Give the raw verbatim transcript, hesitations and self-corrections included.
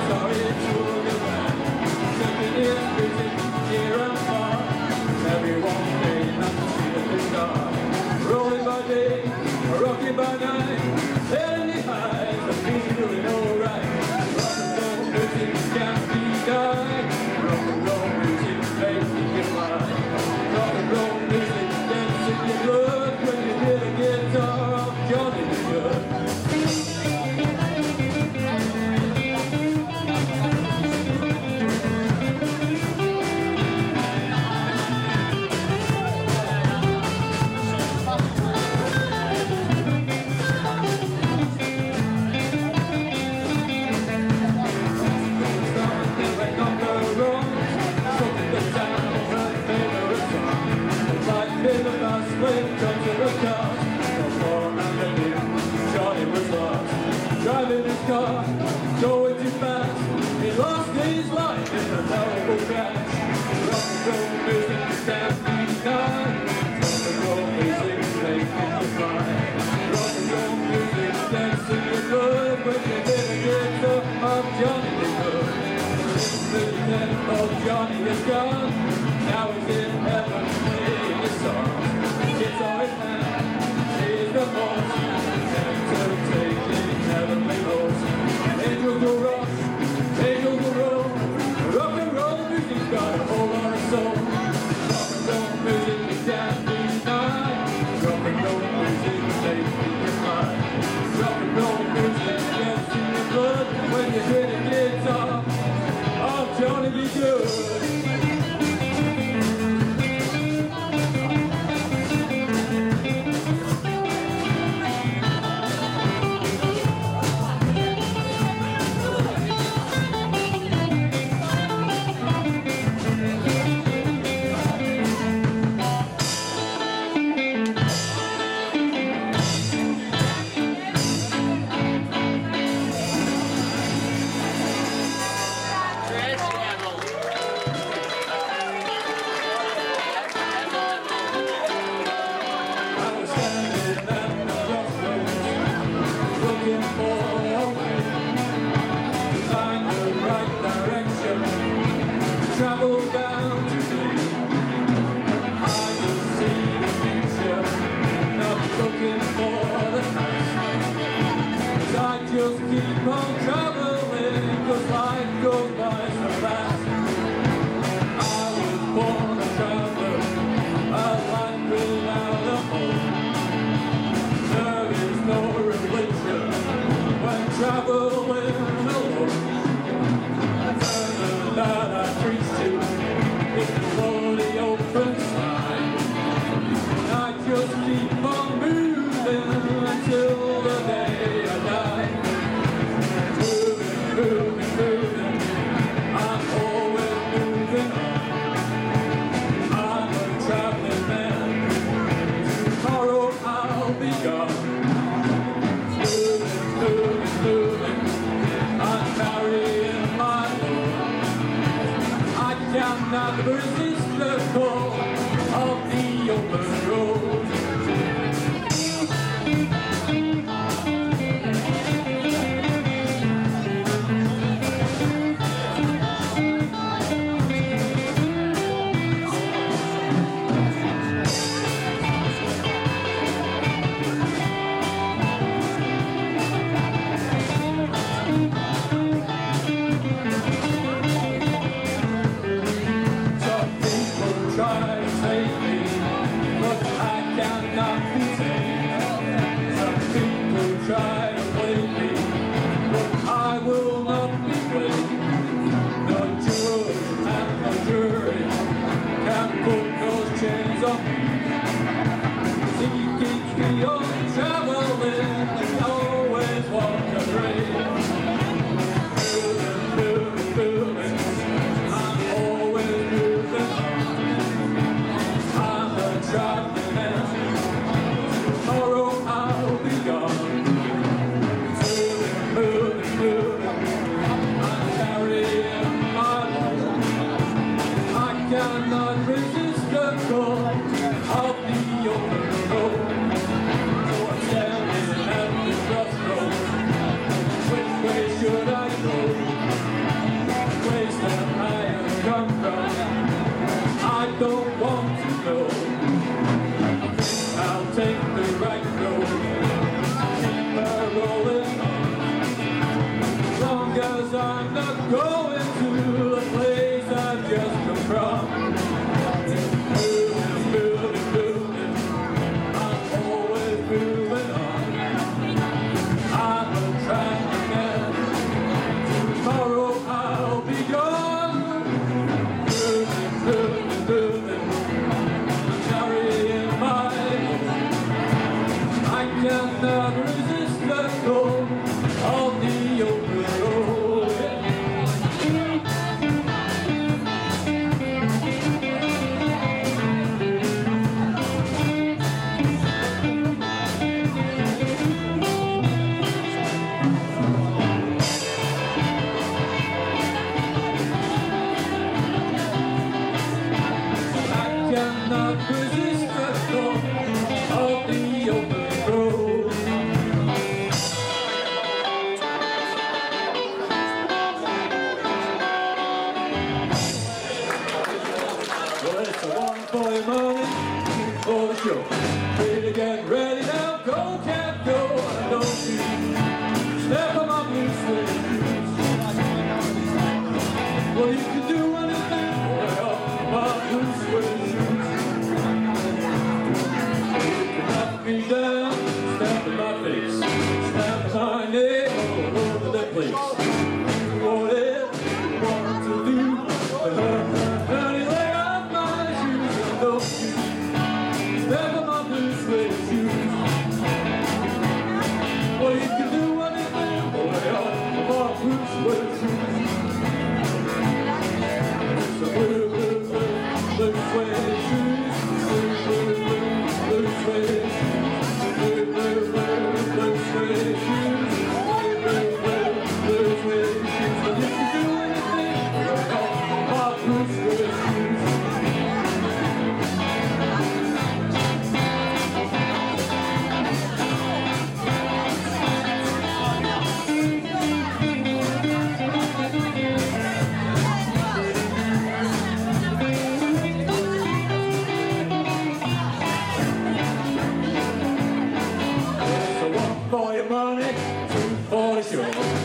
Rocking by night, setting the highs, I'm feeling alright. Rock and roll music can't be denied. Rock and roll music makes me fly. Rock and roll music gets in your blood. When you hear the guitar of Johnny B. Good. Driving his car, going too fast, he lost his life in a terrible crash. Rock and roll music can't be denied. Rock and roll music makes me cry. Rock and roll music gets in your blood when you hear the guitar of Johnny B. Good. The death of Johnny is gone, now he's in heaven playing his songs. Guitar in hand, he's the boss, entertaining heavenly roads. Angels will rush, angels will roll. Rock and roll music's got a whole lot of soul. Rock and roll music can't be denied. Rock and roll music makes me fly. Rock and roll music gets in your blood when you hear the guitar of Johnny B. Good. Travel down to me, I can see the future, not looking for the past. 'Cause I just keep on traveling, 'cause life goes by so fast. I was born a traveler, a life without a home. There is no religion when traveling alone. That I preach to is for the open sky. I just keep on moving until the day I die. Moving, moving, moving, I'm always moving on. I'm a traveling man, tomorrow I'll be gone. Moving, moving, moving, Whatever you want to do, honey, lay off my shoes and don't you step on my blue suede shoes. Well, you can do anything, boy, on my blue suede shoes. It's a blue, blue, blue, blue suede shoes. Blue, blue, blue, blue suede shoes. Blue, blue, blue, blue suede shoes. Blue, blue, blue suede shoes. Well, you can do anything, boy, on my blue suede shoes. For your money, two for sure.